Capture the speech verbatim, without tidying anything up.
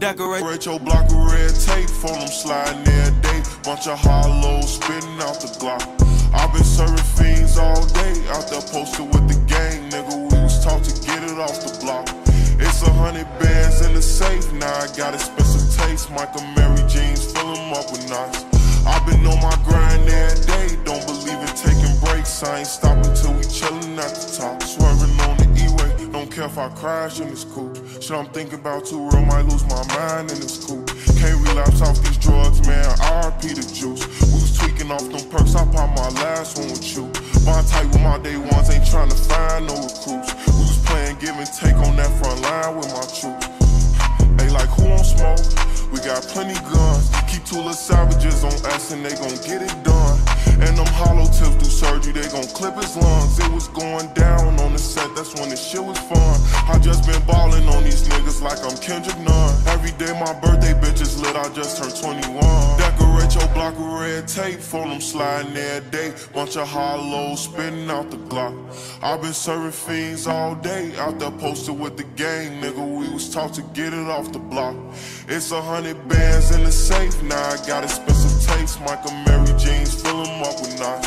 Decorate your block with red tape, phone them sliding every day. Bunch of hollows spitting out the Glock. I've been serving fiends all day, out there posted with the gang, nigga. We was taught to get it off the block. It's a hundred bands in the safe, now I got expensive taste. Michael Mary jeans, fill them up with knots. I've been on my grind every day, don't believe in taking breaks. I ain't stopping till we chillin' at the top. Swerving on the E-way, don't care if I crash in this coupe. Shit I'm thinking about too real, might lose my mind in this coupe. Can't relapse off these drugs, man, R I P the juice. We was tweaking off them perks, I popped my last one with you. Bond tight with my day ones, ain't trying to find no recruits. We was playing give and take on that front line with my troops. They like, who on smoke? We got plenty guns. Keep two little savages on us and they gon' get it done. And them hollow tips do surgery, they gon' clip his lungs. It was going down on the set, that's when the shit was fun. I just been ballin' on these niggas like I'm Kendrick Nunn. Every day my birthday bitch is lit, I just turned twenty-one. Decorate your block with red tape, phone them sliding every day. Bunch of hollows spitting out the Glock. I've been serving fiends all day, out there posted with the gang, nigga. We was taught to get it off the block. It's a hundred bands in the safe, now I got expensive taste. Michael Mary jeans, fill them up with knots.